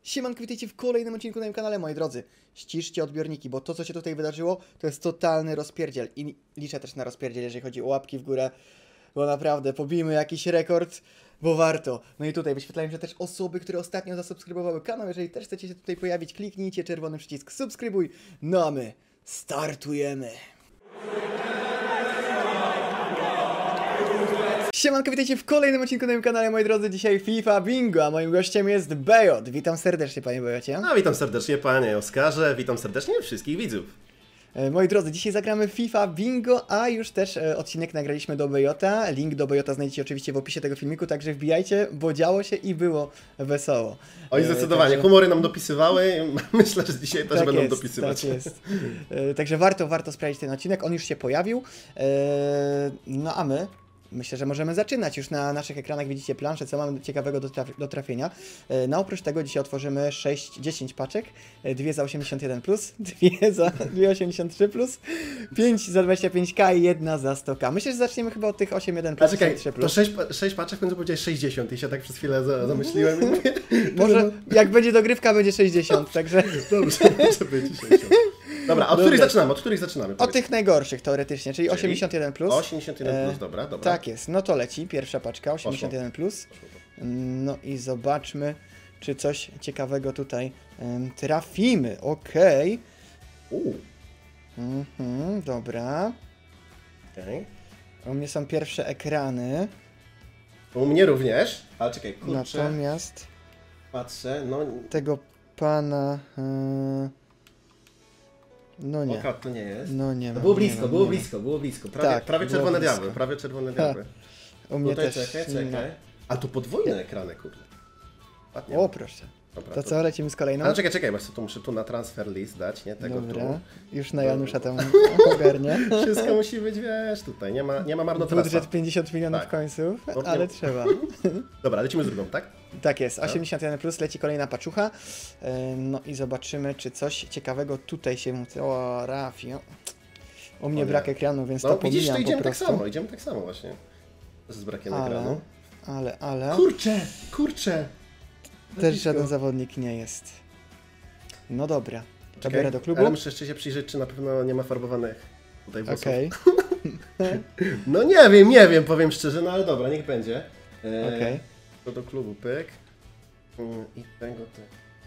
Siemanko, witajcie w kolejnym odcinku na moim kanale, moi drodzy. Ściszcie odbiorniki, bo to, co się tutaj wydarzyło, to jest totalny rozpierdziel. I liczę też na rozpierdziel, jeżeli chodzi o łapki w górę, bo naprawdę pobijmy jakiś rekord, bo warto. No i tutaj wyświetlają się też osoby, które ostatnio zasubskrybowały kanał. Jeżeli też chcecie się tutaj pojawić, kliknijcie czerwony przycisk subskrybuj. No a my startujemy. Siemanko, witajcie w kolejnym odcinku na moim kanale, moi drodzy. Dzisiaj FIFA Bingo, a moim gościem jest Bejot. Witam serdecznie, panie Bejocie. No, witam serdecznie, panie Oskarze, witam serdecznie wszystkich widzów. Moi drodzy, dzisiaj zagramy FIFA Bingo, a już też odcinek nagraliśmy do Bejota. Link do Bejota znajdziecie oczywiście w opisie tego filmiku, także wbijajcie, bo działo się i było wesoło. Oj, zdecydowanie, także... humory nam dopisywały, myślę, że dzisiaj też tak będą jest, dopisywać. Tak jest. Także warto sprawdzić ten odcinek, on już się pojawił. No a my... Myślę, że możemy zaczynać. Już na naszych ekranach widzicie planszę, co mamy ciekawego do trafienia. No oprócz tego dzisiaj otworzymy 10 paczek. 2 za 81+, 2 za 2,83+, 5 za 25k i 1 za 100k. Myślę, że zaczniemy chyba od tych 8,1+. A czekaj, to 6 paczek, w końcu powiedziałeś 60 i się tak przez chwilę zamyśliłem. Może jak będzie dogrywka, będzie 60, także... Dobrze, może być 60. Dobra, od których zaczynamy? Od których zaczynamy? Od tych najgorszych teoretycznie, czyli 81+. 81+, dobra. Tak jest, no to leci, pierwsza paczka, 81+. No i zobaczmy, czy coś ciekawego tutaj trafimy, okej. Dobra. U mnie są pierwsze ekrany. U mnie również, ale czekaj, kurczę. Natomiast... Patrzę, no... Tego pana... No nie. Oka to nie jest. No nie. To było blisko, było blisko. Prawie czerwone blisko. diabły, prawie czerwone diabły. U mnie tutaj też. czekaj. A tu podwójne ekrany, kurde. Ładnie. O, proszę. Dobra, to co, lecimy z kolejną? Ale czekaj, bo tu muszę na transfer list dać, nie? Tego Dobra. tu. Już na Janusza tam ogarnie. Wszystko musi być, wiesz, tutaj, nie ma marnotrawstwa. Budżet 50 milionów końców, ale trzeba. Dobra, lecimy z drugą, tak? Tak jest, 81+, leci kolejna paczucha. No i zobaczymy, czy coś ciekawego tutaj się trafi. U mnie brak ekranu, więc to widzisz, to idziemy po prostu. idziemy tak samo właśnie. Z brakiem ekranu. Ale... Kurczę! Też żaden zawodnik nie jest. No dobra, to biorę do klubu. Ale muszę jeszcze się przyjrzeć, czy na pewno nie ma farbowanych tutaj włosów. Okej. No nie wiem, powiem szczerze, no ale dobra, niech będzie. Okej. To do klubu, pyk. I tego to...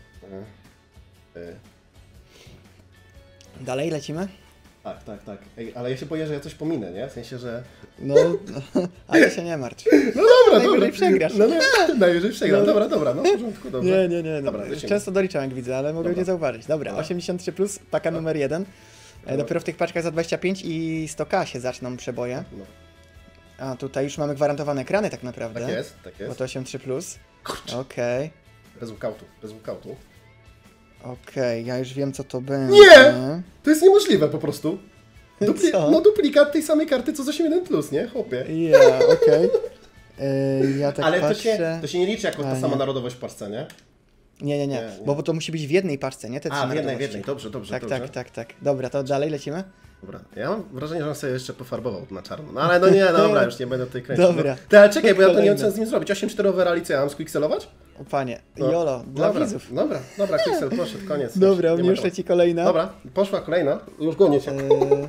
Dalej lecimy? Tak. Ej, ale ja się boję, że ja coś pominę, nie? W sensie, że... No, ale się nie martw. No dobra. Najwyżej przegrasz. Najwyżej przegram, dobra, no w porządku, dobrze. Nie. Dobra, często doliczam, jak widzę, ale mogę nie zauważyć. Dobra, 83+, paka numer 1. Dopiero w tych paczkach za 25 i 100k się zaczną przeboje. No. A tutaj już mamy gwarantowane ekrany tak naprawdę. Tak jest. Bo to 83+. Kurczę. Okej. Bez walkoutu. Okej, ja już wiem, co to będzie. Nie! To jest niemożliwe po prostu. Co? Duplikat tej samej karty co z 8.1+, nie? Chłopie. Ja, okej. Ja tak ale patrzę... to się nie liczy jako ta sama narodowość w parce, nie? Nie. Bo to musi być w jednej parce, nie? Te w jednej. Dobrze. Tak. Dobra, to dalej lecimy? Dobra, ja mam wrażenie, że on sobie jeszcze pofarbował na czarno. No ale no nie, dobra, już nie będę tutaj kręcił. Dobra. No. Ale czekaj, bo ja to nie wiem, co z nim zrobić. 8-4 overali, co ja mam squixelować? O panie, jolo, dla widzów. Dobra, quicksel poszedł, koniec. Dobra, u mnie już leci kolejna. Dobra, poszła kolejna, już gonię cię.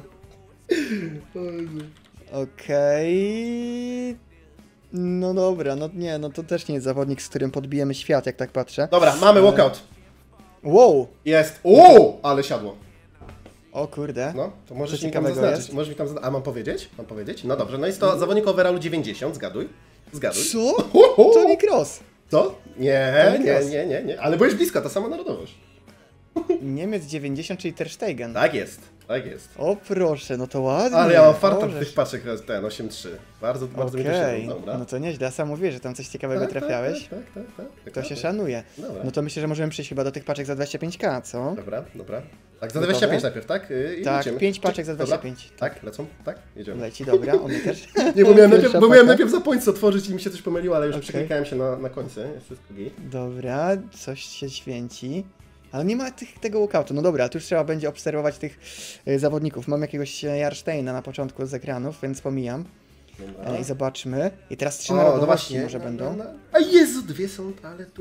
Okej. No dobra, no to też nie jest zawodnik, z którym podbijemy świat, jak tak patrzę. Dobra, mamy walkout. Wow! Jest, ale siadło. O kurde. No, to możesz mi tam zaznaczyć. Możesz mi tam zaznaczyć. A mam powiedzieć? No dobrze, no jest to zawodnik overalu 90, zgaduj. Co? Toni Kroos. Co? Nie, ale byłeś blisko, ta sama narodowość. Niemiec 90, czyli Ter Stegen. Tak jest. O proszę, no to ładnie. Ale ja mam farta w tych paczek, ten 8-3. Bardzo mi to się dobra. No to nieźle, ja sam mówię, że tam coś ciekawego trafiałeś. Tak. To się szanuje. Dobra. No to myślę, że możemy przejść chyba do tych paczek za 25k, co? Dobra. Tak, za 25 najpierw, tak? Tak, 5 paczek za 25. Dobra. Tak, lecą? Tak, jedziemy. Leci, dobra, one też. Nie, bo miałem najpierw za pońce otworzyć i mi się coś pomyliło, ale już przeklikałem się na końcu, jest wszystko git. Dobra, coś się święci. Ale nie ma tego walkoutu. No dobra, tu już trzeba będzie obserwować tych zawodników. Mam jakiegoś Jarsteina na początku z ekranów, więc pomijam. I zobaczmy. I teraz 3 narodowości może będą. A Jezu, 2 są, ale tu...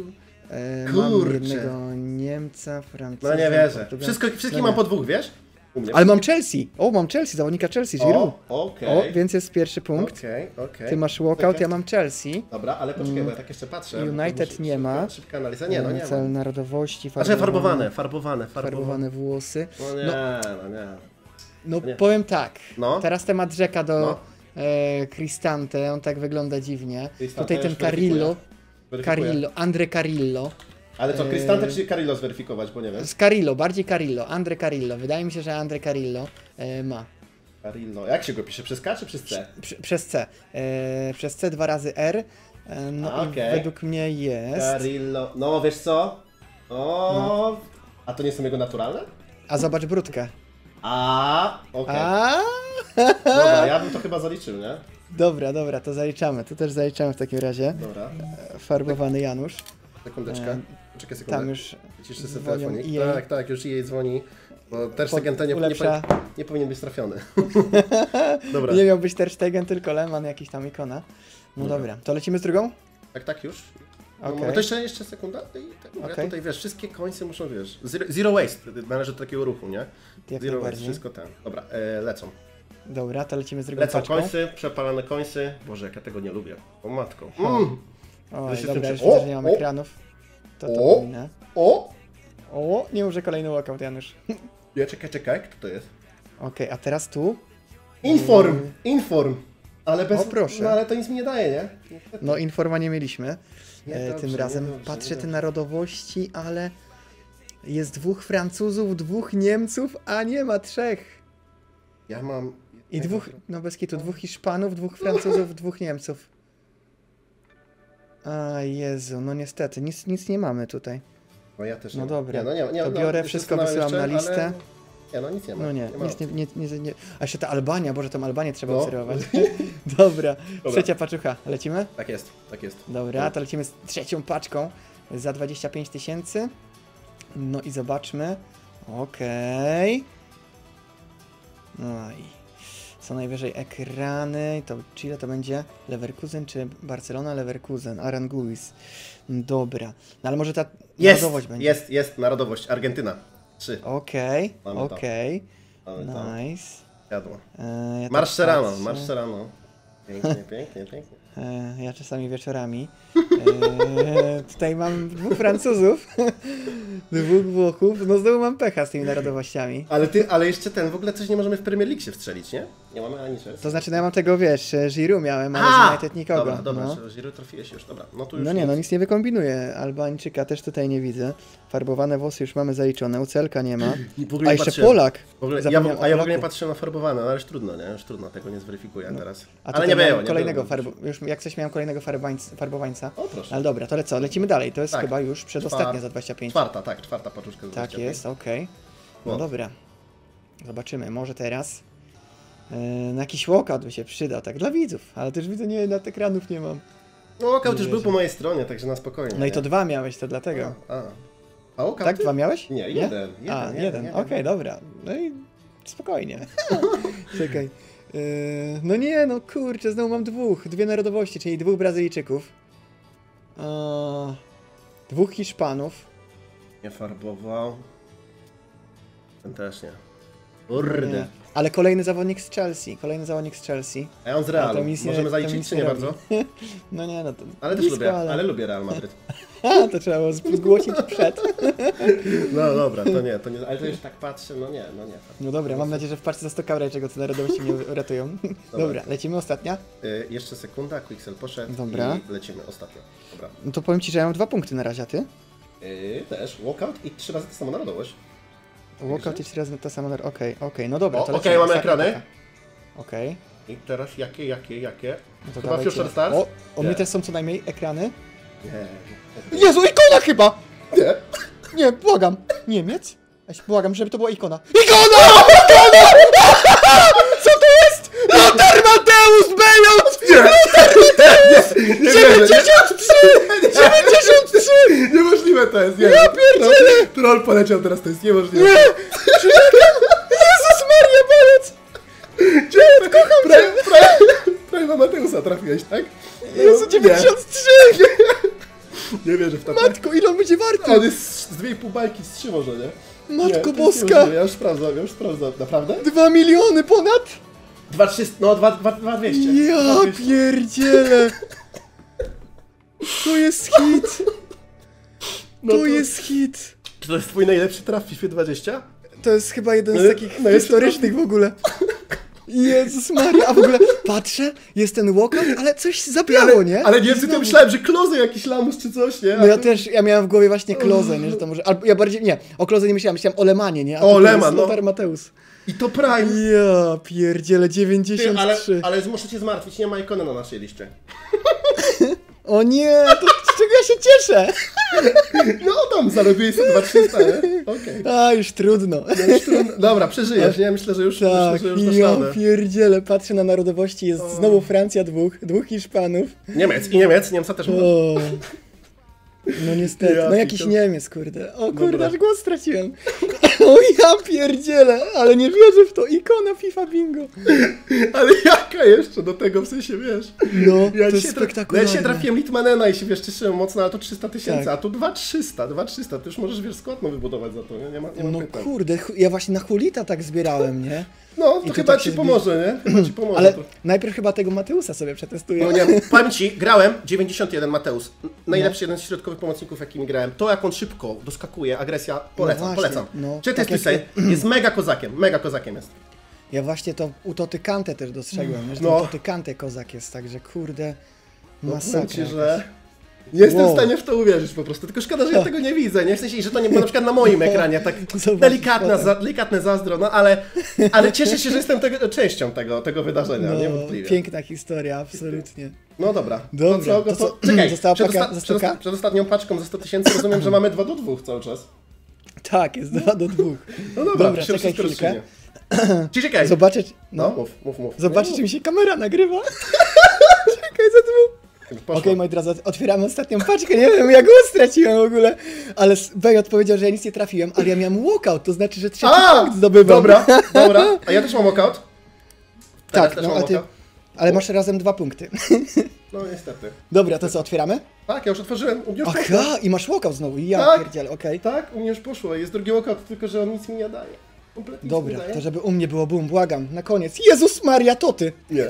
Mam Kurczę. jednego Niemca, Francuza. No nie wierzę. Portugala. Wszystkich No mam nie. po 2, wiesz? U mnie. Ale mam Chelsea. O, mam Chelsea, zawodnika Chelsea, Giroud. Okej. O, więc jest pierwszy punkt. Okej. Ty masz walkout, ja mam Chelsea. Dobra, ale poczekaj, bo ja tak jeszcze patrzę. United nie ma. Szybka analiza. Nie, no nie Cel ma. narodowości, Znaczy farbowane farbowane. włosy. No nie, no nie. No Nie. powiem tak, No. teraz temat rzeka do No. Cristante, on tak wygląda dziwnie. Cristante Tutaj ten już weryfikuje. Carillo, Andre Carillo. Ale co, Cristante czy Carillo zweryfikować, bo nie wiem. Z Carillo, bardziej Carillo, Andre Carillo. Wydaje mi się, że Andre Carillo ma. Carillo. Jak się go pisze? Przez K czy przez C? Przez C. Przez C 2 razy R. No i według mnie jest. Carillo. No wiesz co? O. A to nie są jego naturalne? A zobacz brudkę. Okej. A. Dobra, ja bym to chyba zaliczył, nie? Dobra, to zaliczamy. Tu też zaliczamy w takim razie. Dobra. Farbowany Janusz. Sekundeczkę. Czekaj sekundę. Tam już Ciszę sobie dzwonią telefonik. EA. Tak, już jej dzwoni. Bo Ter Stegen to ulepsza. nie powinien być trafiony. Dobra. Nie miał być Ter Stegen, tylko Lehmann, jakiś tam ikona. No dobra, to lecimy z drugą? Tak, już. No, Okej. to jeszcze sekunda. Ja Okej. tutaj wiesz, wszystkie końce muszą, wiesz. Zero waste należy do takiego ruchu, nie? Jak Zero waste, najbardziej. wszystko ten. Dobra, lecą. Dobra, to lecimy z drugą Lecą paczką. końce, przepalane końce. Boże, jak ja tego nie lubię. O matko. Oj, się dobra, tym już przy- widzę, że nie mam o! ekranów. To O! pominę. O! O, nie może kolejny walkout, Janusz. Ja czekaj, kto to jest? Okej, a teraz tu? Inform. Ale bez... O, proszę. No ale to nic mi nie daje, nie? No informa nie mieliśmy. Dobrze, Tym razem niedobrze, patrzę te niedobrze. narodowości, ale jest 2 Francuzów, 2 Niemców, a nie ma 3. Ja mam... I 2, no bez kitu, 2 Hiszpanów, 2 Francuzów, 2 Niemców. A Jezu, no niestety, nic nie mamy tutaj. No ja też No nie. dobra, Nie, to biorę, wszystko wysyłam na listę. Ale... Nie, no nic nie ma. No nie, ma nic nie. A jeszcze ta Albania, Boże, tą Albanię trzeba No. obserwować. Dobra, trzecia paczucha, lecimy? Tak jest, tak jest. Dobra, to lecimy z trzecią paczką za 25 000. No i zobaczmy. Okej. No i co najwyżej ekrany. To Chile to będzie Leverkusen czy Barcelona? Leverkusen, Aranguiz. Dobra. No ale może ta narodowość będzie. Jest, narodowość, Argentyna. 3. Okej, Mamy to. okej. Mamy to. Nice. Jadło. Ja Marsz tak Serrano, patrzę. marsz Serrano. Pięknie. Ja czasami wieczorami. Tutaj mam 2 Francuzów, 2 Włochów. No znowu mam pecha z tymi narodowościami. Ale jeszcze w ogóle coś nie możemy w Premier League się wstrzelić, nie? Nie mamy ani Chelsea. To znaczy, no ja mam tego, wiesz, Giroud miałem, ale z United nikogo. Dobra, no. Giroud trafiłeś już, dobra. No tu już No nie, no nic nie wykombinuję. Albańczyka też tutaj nie widzę. Farbowane włosy już mamy zaliczone, ucelka nie ma. W ogóle A nie jeszcze patrzyłem. Polak. W ogóle, Zapomniałem ja w o ogóle nie Polaku. patrzyłem na farbowane, ale już trudno, nie? Już trudno, tego nie zweryfikuję teraz. A Ale tutaj nie miałem było, kolejnego było. już jak coś miałem kolejnego farbowańca. O proszę. Ale dobra, to co, lecimy dalej. To jest Tak. chyba już przedostatnia za 25. Czwarta paczuszka. za Tak 25. jest, okej. No No. dobra. Zobaczymy, może teraz na jakiś walkout by się przyda, tak dla widzów, ale też widzę, nie, nad ekranów nie mam. No walkout Nie już był wierzę. po mojej stronie, także na spokojnie. No i nie? to 2 miałeś, to dlatego. A walkout? Tak, 2 miałeś? Nie, jeden. Jeden. Okej, dobra. No i spokojnie. Czekaj. No nie, no kurczę, znowu mam 2 narodowości, czyli 2 Brazylijczyków. 2 Hiszpanów. Nie farbował. Ten też nie. Kurde. Nie. Ale kolejny zawodnik z Chelsea. A ja on z A Realu. to nic nie- Możemy to zaliczyć, nic czy nie nie robi. bardzo? No nie, no to Ale też blisko, lubię, ale... ale lubię Real Madryt. To trzeba było zgłosić przed. No dobra, to nie, ale to już tak patrzę, no nie. No dobra, mam nadzieję, że w paczce za 100 czego co narodowości mnie uratują. Dobra, lecimy ostatnia. Jeszcze sekunda, Quixel poszedł Dobra. i lecimy ostatnio. Dobra. No to powiem ci, że ja mam 2 punkty na razie, a ty? Też, walkout i 3 razy ta sama narodowość. Walkout i 3 razy ta sama. Okej, no dobra, O, to okej, lecimy. mamy Ostatnia ekrany. taka. Okej. I teraz jakie? No to Chyba dawajcie. Future Stars? O, u mnie Nie. też są co najmniej ekrany. Nie. Jezu, ikona chyba! Nie. Nie, błagam. Niemiec? Błagam, żeby to była ikona. Co to jest? Lothar Matthäus Bejot! Nie 93! 93! Niemożliwe to jest, nie. Ja pierdzielę! Troll poleciał teraz, to jest niemożliwe. Nie! Jezus Maria, Bejot! Kocham cię! Prawie Mateusa trafiłeś, tak? Jezu, 93! Nie wierzę w to. Matko, ile on będzie warty? On jest z 2,5 bajki z 3 może, nie? Matko nie, boska! Ja już sprawdzam. Naprawdę? 2 miliony ponad? 2,300, no 2,200. Ja pierdzielę! To jest hit! No to jest hit! Czy to jest twój najlepszy traf w FIFA 20? To jest chyba jeden z takich historycznych w ogóle. Jezus Maria, a w ogóle patrzę, jest ten walkout, ale coś zabiało, nie? Ale nie wiem, to myślałem, że Klose jakiś lamus czy coś, nie? No ja też, ja miałem w głowie właśnie Klose, nie, że to może, albo ja bardziej, nie, o Klose nie myślałem o Lemanie, nie? A o, to Leman, no. Lothar Matthäus. I to Prime. Ja pierdziele, 93. Ale muszę cię zmartwić, nie ma ikony na naszej liście. O nie, to z czego ja się cieszę? No tam, zarobiłeś sobie 2,300, nie? Okej. A, już trudno. Dobra, przeżyjesz, nie? Myślę, że już Tak, dasz ja radę. pierdziele, patrzę na narodowości, jest znowu Francja dwóch Hiszpanów. Niemca też ma. O. No niestety, Ja no jakiś pikam. Niemiec, kurde. O kurde, Dobra. aż głos straciłem. O ja pierdzielę, ale nie wierzę w to, ikona FIFA Bingo. Ale jaka jeszcze do tego, w sensie, wiesz? No, to jest No ja spektakularne. dzisiaj trafiłem Litmanena i się, wiesz, cieszyłem mocno, ale to 300 000, Tak. a tu 2,300, ty już możesz, wiesz, skład wybudować za to, nie ma No pytań. kurde, ja właśnie na Hulita tak zbierałem, nie? No, I to tu chyba tak ci się pomoże, nie? Chyba ci pomoże Ale to. najpierw chyba tego Mateusa sobie przetestuję. No nie, powiem ci, grałem 91 Mateusz. Najlepszy jeden z środkowych pomocników, jakimi grałem. To jak on szybko doskakuje, agresja, polecam, właśnie, polecam. no, Czy ty tak jest jak- tutaj? Jest mega kozakiem jest. Ja właśnie to u Toty Kante też dostrzegłem, że No. ten Toty Kante kozak jest, także kurde, No, masakra. powiem ci, że nie jestem Wow. w stanie w to uwierzyć po prostu, tylko szkoda, że ja tego nie widzę, nie? W sensie, że to nie było na przykład na moim ekranie, tak Zobacz, delikatne zazdro, no ale cieszę się, że jestem częścią tego wydarzenia, No, niewątpliwie. piękna historia, absolutnie. No dobra, Dobra, to to co? czekaj, Została przed, paka za 100K? przed ostatnią paczką za 100 000 rozumiem, że mamy 2-2 cały czas. Tak, jest 2-2. No dobra, Dobra, to się czekaj wszystko chwilkę. rozstrzygnie. Czyli czekaj, Zobaczyć, no no, mów. zobaczyć, No, czy mi się kamera nagrywa. Czekaj, za dwóch. poszło. Okej, moi drodzy, otwieramy ostatnią paczkę, nie wiem, ja głos straciłem w ogóle. Ale Bejot powiedział, że ja nic nie trafiłem, ale ja miałem walkout, to znaczy, że trzeci punkt zdobywam. Dobra, a ja też mam walkout. Tak, też no mam a ty, walkout. ale masz razem 2 punkty. No niestety. Dobra, to co, otwieramy? Tak, ja już otworzyłem, u mnie już poszło. Aha, i masz walkout znowu, ja Tak. pierdzielę, okej. Tak, u mnie już poszło, jest drugi walkout, tylko że on nic mi nie daje. Kompletnie nic Dobra, nie daje. to żeby u mnie było boom, błagam, na koniec. Jezus Maria, to ty! Nie.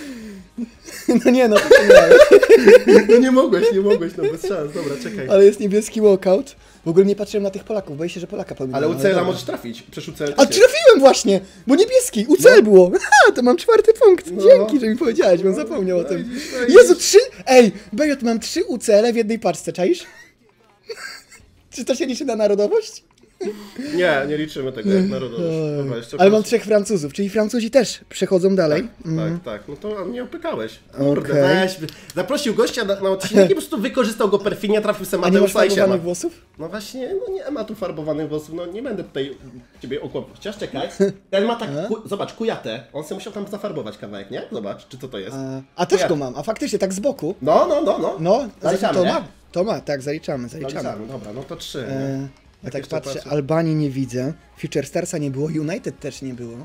No nie, no to ty miałeś. No nie mogłeś, no bez szans, dobra, czekaj. Ale jest niebieski walkout. W ogóle nie patrzyłem na tych Polaków, boję się, że Polaka pominąłem. Ale u Cela dobra. możesz trafić, przecież u Cela A też jest. trafiłem właśnie, bo niebieski, UCL było. Ha, to mam 4 punkt. No. Dzięki, że mi powiedziałeś, bym No, zapomniał o no tym. widzisz, no Jezu, widzisz. 3! Ej, Bejot, mam 3 UCL w jednej paczce, czaisz? Czy to się liczy na narodowość? Nie liczymy tego jak narodowość. Dobra, jeszcze Ale mam patrz. 3 Francuzów, czyli Francuzi też przechodzą dalej. Tak, no to mnie opykałeś. Kurde, Okej. weź. Zaprosił gościa na odcinek i po prostu wykorzystał go perfidnie, trafił se A nie masz Mateusza i siema. farbowanych włosów? No właśnie, no nie ma tu farbowanych włosów, no nie będę tutaj ciebie okłamał. Chociaż czekaj, ten ma tak, zobacz, kujatę, on sobie musiał tam zafarbować kawałek, nie? Zobacz, czy co to jest. A też Kujatę. go mam, a faktycznie tak z boku. No. No, Zaliczamy, to nie? ma. To ma, tak, zaliczamy. Zaliczamy, dobra, no to 3. Ja tak jeszcze patrzę, patrzę. Albanii nie widzę, Future Starsa nie było, United też nie było.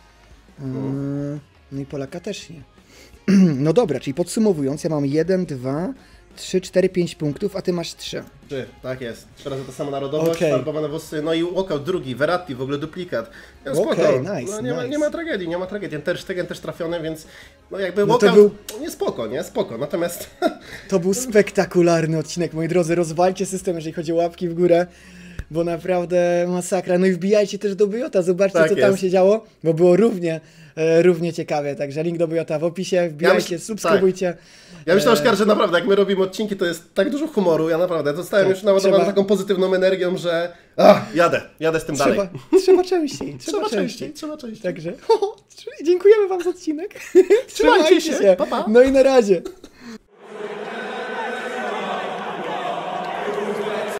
No i Polaka też nie. No dobra, czyli podsumowując, ja mam 1, 2, 3, 4, 5 punktów, a ty masz 3. 3, tak jest. 3 razy to samo narodowość, Okej. farbowane włosy, no i walkout drugi, Verratti, w ogóle duplikat. No, Okej, spoko. nice, No, nie nice. ma tragedii, nie ma tragedii. Ten Ter Stegen też trafiony, więc no jakby No to walkout, nie spoko. Natomiast To był spektakularny odcinek, moi drodzy, rozwalcie system, jeżeli chodzi o łapki w górę, bo naprawdę masakra. No i wbijajcie też do Bejota, zobaczcie Tak co tam jest. się działo, bo było równie ciekawe, także link do Bejota w opisie, wbijajcie, subskrybujcie. ja myślę, Oskar, że naprawdę jak my robimy odcinki, to jest tak dużo humoru, ja naprawdę zostałem Tak, już naładowany trzeba- taką pozytywną energią, że jadę z tym dalej. Trzeba częściej, Trzeba częściej. Także dziękujemy wam za odcinek. Trzymajcie się, pa, pa. No i na razie.